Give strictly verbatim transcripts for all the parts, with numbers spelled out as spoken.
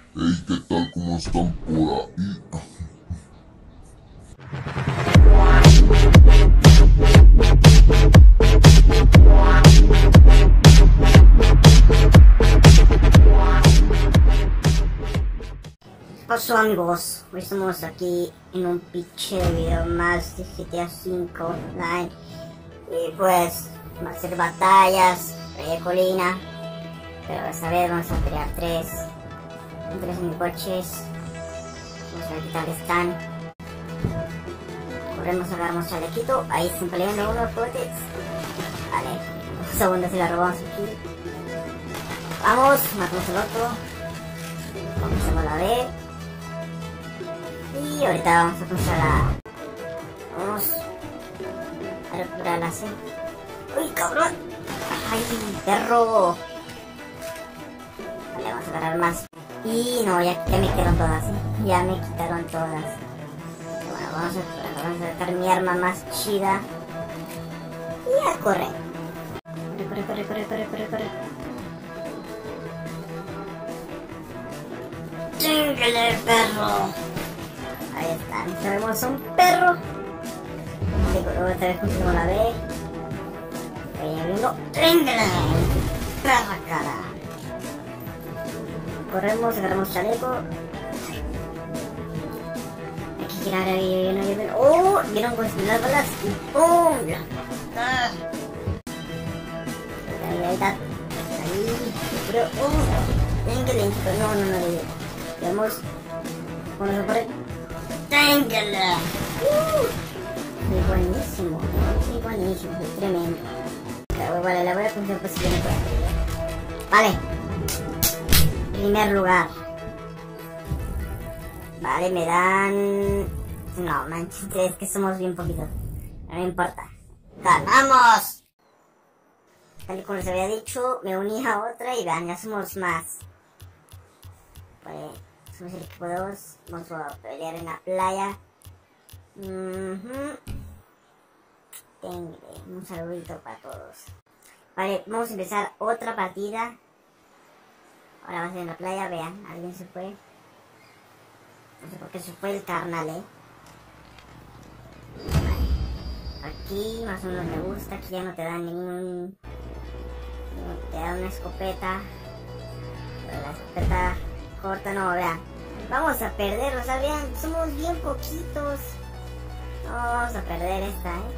Hey, ¿qué tal? ¿Cómo están por ahí? ¿Qué pasó, amigos? Hoy estamos aquí en un pinche video más de G T A cinco Online. Y pues, va a ser batallas, rey de colina. Pero esta vez vamos a pelear tres. Tres mil coches. Vamos a ver qué tal están. Corremos, agarramos chalequito. Ahí están peleando unos cohetes. Vale, un segundo se la robamos aquí. Vamos, matamos el otro. Vamos a la B. Y ahorita vamos a cruzar la... Vamos a recuperar la C. ¡Uy, cabrón! ¡Ay, perro! Vale, vamos a agarrar más. Y no, ya, ya me quitaron todas, ¿eh? Ya me quitaron todas. Bueno, vamos a, vamos a sacar mi arma más chida. Y a correr. Corre, corre, corre, corre, corre, corre. ¡Chíngale, perro! Ahí está, sabemos un perro. Otra vez conseguimos la B. Ahí viendo. ¡Chíngale! ¡Perra cara! Corremos, agarramos chaleco. Hay que girar ahí, no hay. ¡Oh! Vieron con las balas y ¡pum! ¡Ah! Ahí, ahí está. Ahí. Pero, ¡oh! ¡Chíngale! No, no, no le dio. Veamos. ¿Cómo se corre? ¡Téngala! ¡Uh! Soy buenísimo. Soy buenísimo. Soy tremendo. Vale, vale, la voy a conseguir pues siguiente. Vale. Primer lugar. Vale, me dan... No, manches, es que somos bien poquitos. No me importa. ¡Ganamos! Tal y como les había dicho, me uní a otra y vean, ya somos más. Vale, somos el equipo dos. Vamos a pelear en la playa. Uh-huh. Tengo un saludito para todos. Vale, vamos a empezar otra partida. Ahora va a ser en la playa, vean, alguien se fue. No sé por qué se fue el carnal, eh. Vale. Aquí más o menos me gusta, aquí ya no te dan ningún... No te dan una escopeta. Pero la escopeta corta, no, vean. Vamos a perder, o sea, vean, somos bien poquitos. No, vamos a perder esta, eh.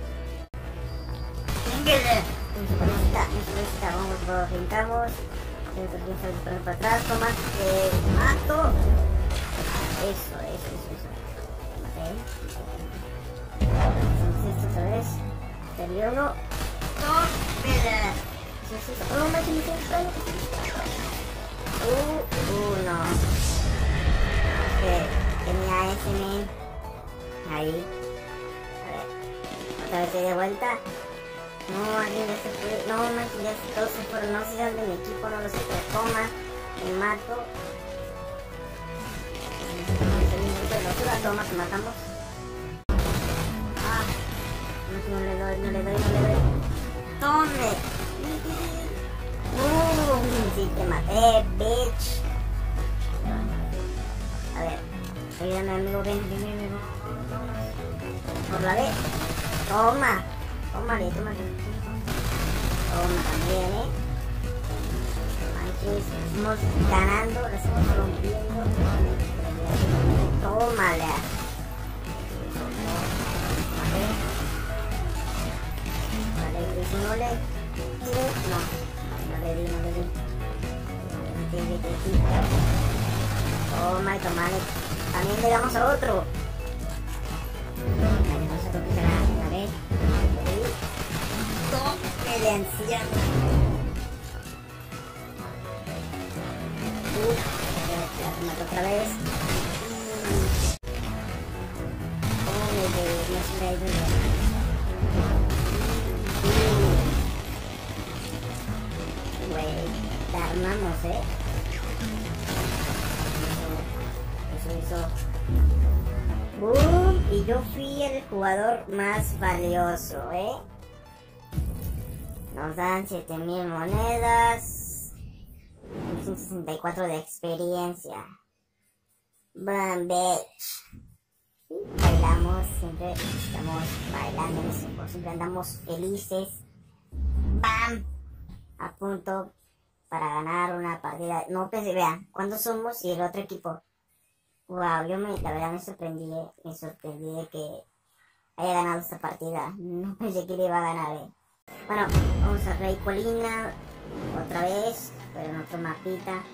Vamos, lo brincamos. Para atrás, toma, eh, mato. Eso, eso, eso, eso. Maté. Hacemos esto otra vez. Salió uno. No, mira. Eso, eso, eso. Oh, me he hecho Uh, uh, no. Que tenía ese men. Ahí. A ver. Otra vez de vuelta. No, alguien ya se fue. No, manches, ya todos se fueron. No sé si son de mi equipo, no lo sé. Pero toma, me mato. Toma, te matamos. Ah, no, no le doy, no le doy, no le doy. ¡Tome! ¡Uh! Sí, te maté, bitch. A ver, ayúdame, amigo, ven, ven, ven, ven. Por la B. Toma. Tómale, tómale. Toma también, eh. Manches, estamos ganando, lo estamos rompiendo. Tómale. Vale. Vale, Chris, no le... No, no le di, no le di. Toma y tomale. También le damos a otro. Vale, vamos a recuperar la vez. El anciano. Uh, la mato otra vez. Oh, me de no se me ha ido güey, la armamos, eh. Eso, eso, eso. Boom, y yo fui el jugador más valioso, eh. Nos dan siete mil monedas. ciento sesenta y cuatro de experiencia. Bam, bitch. Y bailamos, siempre estamos bailando en ese juego, siempre andamos felices. Bam. A punto para ganar una partida. No pensé, vean, ¿cuántos somos? Y el otro equipo. Wow, yo me, la verdad me sorprendí, me sorprendí de que haya ganado esta partida. No pensé que le iba a ganar, eh. Bueno, vamos a Rey Colina otra vez, pero en otro mapita.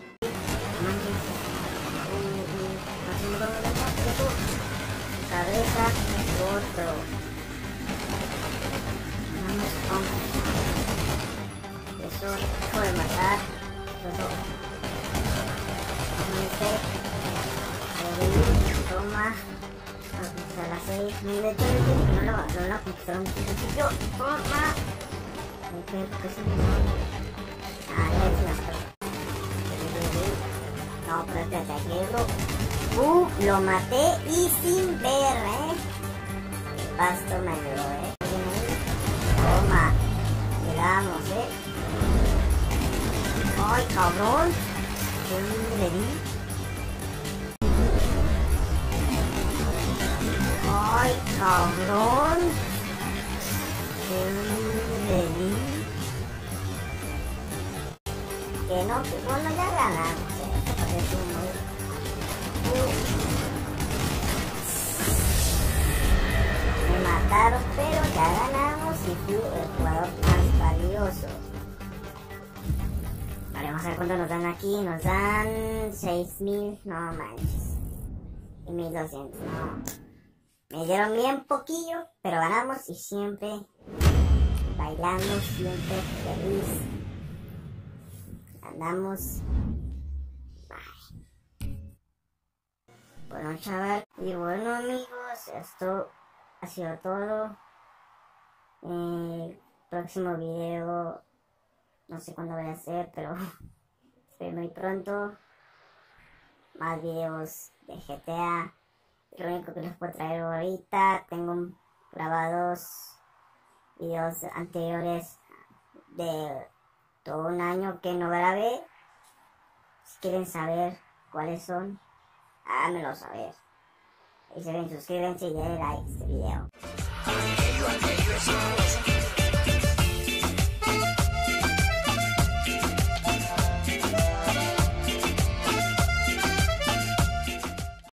Cabeza, otro. Vamos con eso, puede matar. Eso. Toma. A las seis. Me de todo el tiempo no la no la conquistaron mucho principio. Toma. ¿Qué es eso? Ah, ya es una cosa. No, pero espérate, aquí lo... Uh, lo maté y sin ver, eh. El pasto me ayudó, eh. Toma. Llegamos, eh. Ay, cabrón. ¿Qué le di? Ay, cabrón. ¿Qué le di? Que no, que bueno, ya ganamos, eh. Parece muy... Me mataron, pero ya ganamos y fui el jugador más valioso. Vale, vamos a ver cuánto nos dan aquí. Nos dan seis mil, no manches. Y mil doscientos, no. Me dieron bien poquillo, pero ganamos y siempre bailando, siempre feliz. Andamos. Bueno, chaval, y bueno, amigos, esto ha sido todo. El próximo video, no sé cuándo voy a hacer, pero espero muy pronto. Más videos de G T A. Lo único que les puedo traer ahorita, tengo grabados videos anteriores de todo un año que no grabé. Si quieren saber cuáles son, háganmelo saber. Y si ven, suscríbanse y denle like a este video.